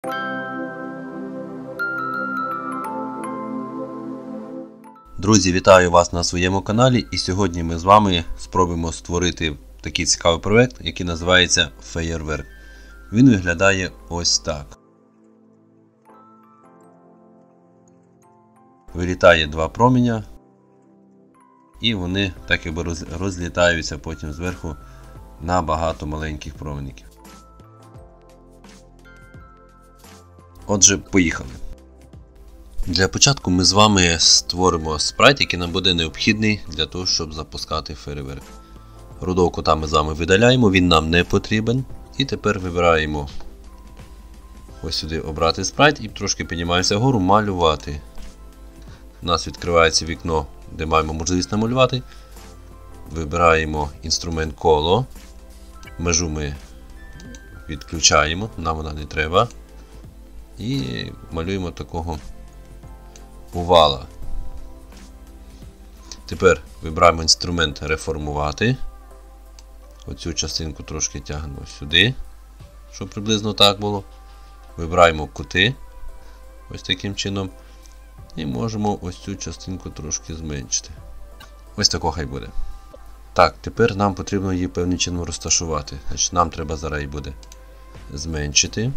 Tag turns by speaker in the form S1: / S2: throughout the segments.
S1: Друзі, вітаю вас на своєму каналі, і сьогодні ми з вами спробуємо створити такий цікавий проект, який називається Феєрверк. Він виглядає ось так. Вилітає два променя, і вони так якби розлітаються потім зверху на багато маленьких промеників. Отже, поїхали. Для початку ми з вами створимо спрайт, який нам буде необхідний для того, щоб запускати феєрверк. Рудого кота ми з вами видаляємо, він нам не потрібен. І тепер вибираємо ось сюди обрати спрайт і трошки піднімаємося вгору, малювати. У нас відкривається вікно, де маємо можливість намалювати. Вибираємо інструмент коло. Межу ми відключаємо, нам вона не треба. І малюємо такого овала. Тепер вибираємо інструмент реформувати. Оцю частинку трошки тягнемо сюди, щоб приблизно так було. Вибираємо кути ось таким чином. І можемо ось цю частинку трошки зменшити. Ось такого хай буде. Так, тепер нам потрібно її певним чином розташувати. Значить, нам треба зараз її буде зменшити.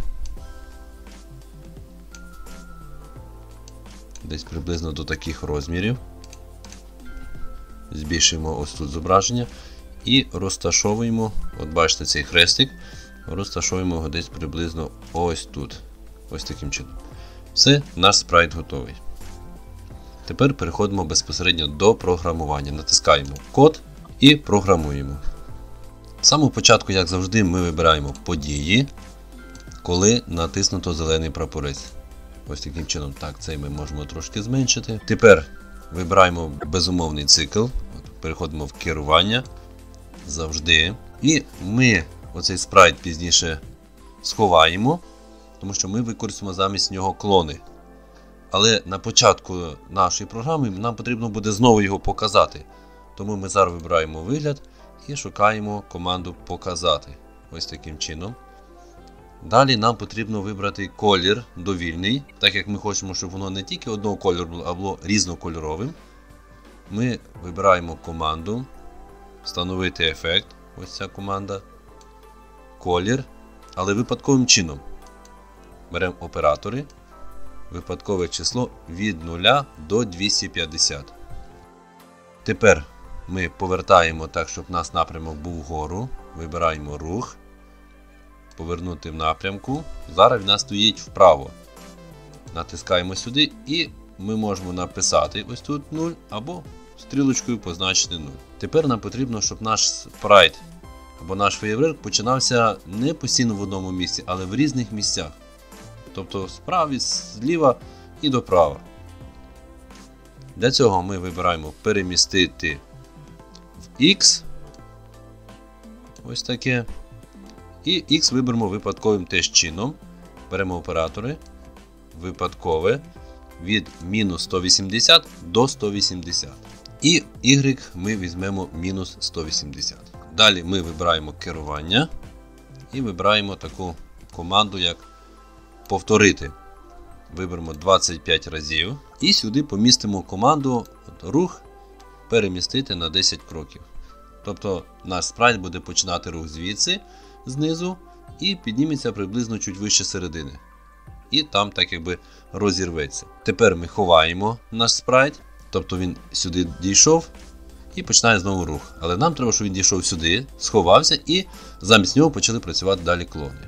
S1: Десь приблизно до таких розмірів. Збільшуємо ось тут зображення. І розташовуємо, от бачите цей хрестик, розташовуємо його десь приблизно ось тут. Ось таким чином. Все, наш спрайт готовий. Тепер переходимо безпосередньо до програмування. Натискаємо код і програмуємо. З самого початку, як завжди, ми вибираємо події, коли натиснуто зелений прапорець. Ось таким чином, так, цей ми можемо трошки зменшити. Тепер вибираємо безумовний цикл, переходимо в керування, завжди. І ми оцей спрайт пізніше сховаємо, тому що ми використаємо замість нього клони. Але на початку нашої програми нам потрібно буде знову його показати. Тому ми зараз вибираємо вигляд і шукаємо команду показати. Ось таким чином. Далі нам потрібно вибрати колір довільний, так як ми хочемо, щоб воно не тільки одного кольору було, а було різнокольоровим. Ми вибираємо команду, встановити ефект, ось ця команда, колір, але випадковим чином. Беремо оператори, випадкове число від 0 до 250. Тепер ми повертаємо так, щоб у нас напрямок був вгору, вибираємо рух. Повернути в напрямку. Зараз в нас стоїть вправо. Натискаємо сюди і ми можемо написати ось тут 0 або стрілочкою позначити 0. Тепер нам потрібно, щоб наш спрайт або наш феєрверк починався не постійно в одному місці, але в різних місцях. Тобто справа, зліва і доправа. Для цього ми вибираємо перемістити в X. Ось таке. І X виберемо випадковим теж чином. Беремо оператори, випадкове, від мінус 180 до 180. І Y ми візьмемо мінус 180. Далі ми вибираємо керування і вибираємо таку команду, як повторити. Виберемо 25 разів. І сюди помістимо команду рух перемістити на 10 кроків. Тобто наш спрайт буде починати рух звідси, знизу, і підніметься приблизно чуть вище середини. І там так якби розірветься. Тепер ми ховаємо наш спрайт, тобто він сюди дійшов і починає знову рух. Але нам треба, щоб він дійшов сюди, сховався і замість нього почали працювати далі клони.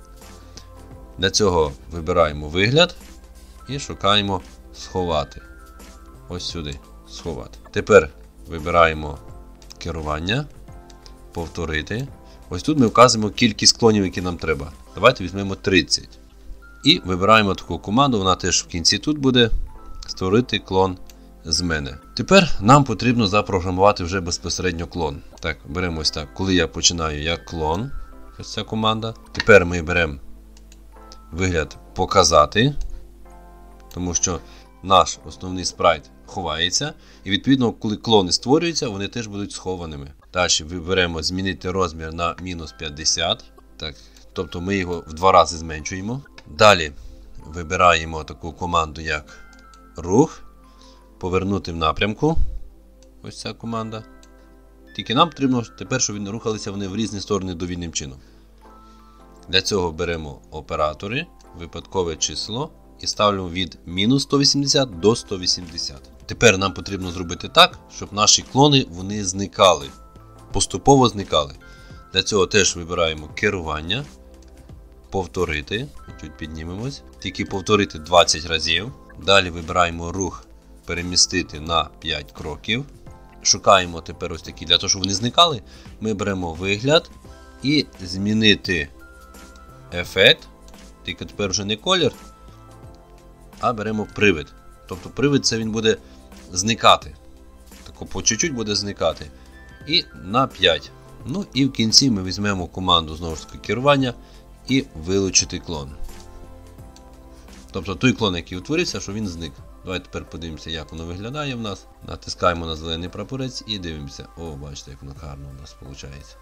S1: Для цього вибираємо вигляд і шукаємо сховати. Ось сюди сховати. Тепер вибираємо керування, повторити. Ось тут ми вказуємо кількість клонів, які нам треба. Давайте візьмемо 30. І вибираємо таку команду, вона теж в кінці тут буде. Створити клон з мене. Тепер нам потрібно запрограмувати вже безпосередньо клон. Так, беремо ось так. Коли я починаю як клон, ось ця команда. Тепер ми беремо вигляд показати, тому що наш основний спрайт ховається. І відповідно, коли клони створюються, вони теж будуть схованими. Далі виберемо змінити розмір на мінус 50. Так, тобто ми його в 2 рази зменшуємо. Далі вибираємо таку команду, як рух, повернути в напрямку. Ось ця команда. Тільки нам потрібно тепер, щоб вони рухалися в різні сторони довільним чином. Для цього беремо оператори, випадкове число і ставимо від мінус 180 до 180. Тепер нам потрібно зробити так, щоб наші клони вони зникали. Поступово зникали. Для цього теж вибираємо керування, повторити, чуть піднімемось, тільки повторити 20 разів. Далі вибираємо рух, перемістити на 5 кроків. Шукаємо тепер ось такі, для того, щоб вони зникали, ми беремо вигляд і змінити ефект, тільки тепер вже не колір, а беремо привид. Тобто привид це він буде зникати. Тако по чуть-чуть буде зникати. І на 5. Ну і в кінці ми візьмемо команду знову ж таки керування і вилучити клон. Тобто той клон, який утворився, що він зник. Давайте тепер подивимося, як воно виглядає в нас. Натискаємо на зелений прапорець і дивимося. О, бачите, як воно гарно у нас виходить.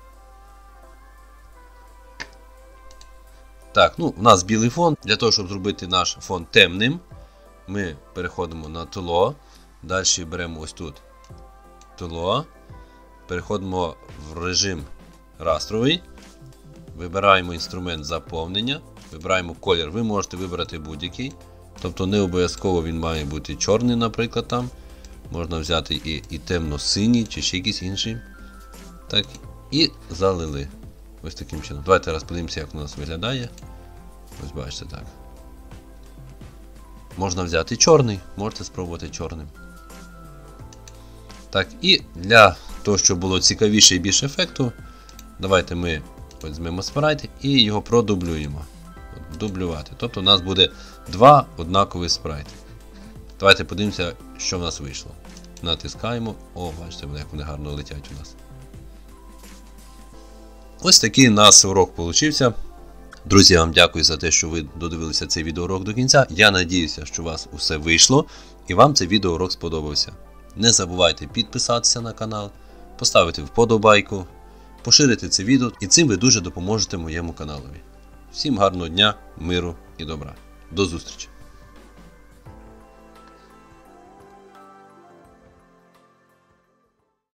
S1: Так, ну, у нас білий фон. Для того, щоб зробити наш фон темним, ми переходимо на тло. Далі беремо ось тут тло. Переходимо в режим растровий. Вибираємо інструмент заповнення. Вибираємо колір. Ви можете вибрати будь-який. Тобто не обов'язково він має бути чорний, наприклад, там. Можна взяти і темно-синій, чи ще якийсь інший. Так, і залили. Ось таким чином. Давайте раз подивимося, як у нас виглядає. Ось бачите так. Можна взяти чорний, можете спробувати чорним. Так, і для того, щоб було цікавіше і більше ефекту, давайте ми візьмемо спрайт і його продублюємо. Дублювати. Тобто у нас буде два однакові спрайти. Давайте подивимося, що в нас вийшло. Натискаємо. О, бачите, як вони гарно летять у нас. Ось такий у нас урок вийшов. Друзі, я вам дякую за те, що ви додивилися цей відеоурок до кінця. Я надіюся, що у вас усе вийшло і вам цей відеоурок сподобався. Не забувайте підписатися на канал, поставити вподобайку, поширити це відео, і цим ви дуже допоможете моєму каналові. Всім гарного дня, миру і добра. До зустрічі!